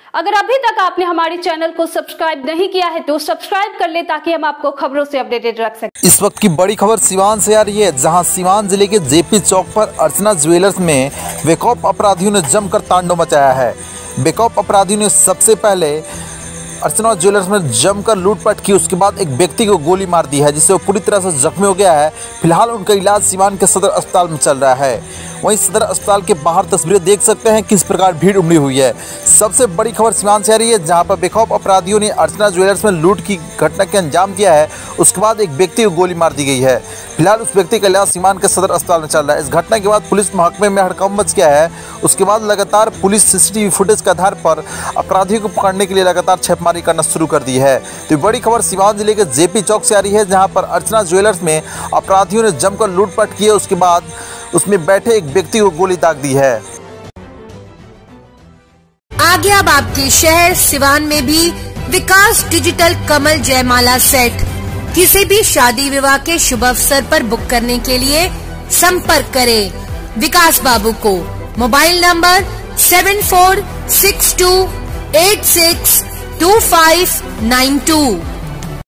अगर अभी तक आपने हमारे चैनल को सब्सक्राइब नहीं किया है तो सब्सक्राइब कर ले ताकि हम आपको खबरों से अपडेटेड रख सकें। इस वक्त की बड़ी खबर सिवान से आ रही है, जहां सिवान जिले के जेपी चौक पर अर्चना ज्वेलर्स में बेखौफ अपराधियों ने जमकर तांडव मचाया है। बेखौफ अपराधियों ने सबसे पहले अर्चना ज्वेलर्स में जमकर लूटपाट की, उसके बाद एक व्यक्ति को गोली मार दी है जिससे वो पूरी तरह से जख्मी हो गया है। फिलहाल उनका इलाज सिवान के सदर अस्पताल में चल रहा है। वहीं सदर अस्पताल के बाहर तस्वीरें देख सकते हैं किस प्रकार भीड़ उमड़ी हुई है। सबसे बड़ी खबर सिवान से आ रही है, जहां पर बेखौफ अपराधियों ने अर्चना ज्वेलर्स में लूट की घटना के अंजाम दिया है। उसके बाद एक व्यक्ति को गोली मार दी गई है। फिलहाल उस व्यक्ति का इलाज सिवान के सदर अस्पताल में चल रहा है। इस घटना के बाद पुलिस महकमे में हड़कंप मच गया है। उसके बाद लगातार पुलिस सीसीटीवी फुटेज के आधार पर अपराधियों को पकड़ने के लिए लगातार छापेमारी करना शुरू कर दी है। तो बड़ी खबर सिवान जिले के जेपी चौक से आ रही है, जहां पर अर्चना ज्वेलर्स में अपराधियों ने जमकर लूटपाट की है। उसके बाद उसमें बैठे एक व्यक्ति को गोली दाग दी है। आगे अब आपके शहर सिवान में भी विकास डिजिटल कमल जयमाला सेट। किसी भी शादी विवाह के शुभ अवसर पर बुक करने के लिए संपर्क करें विकास बाबू को। Mobile number 7462862592।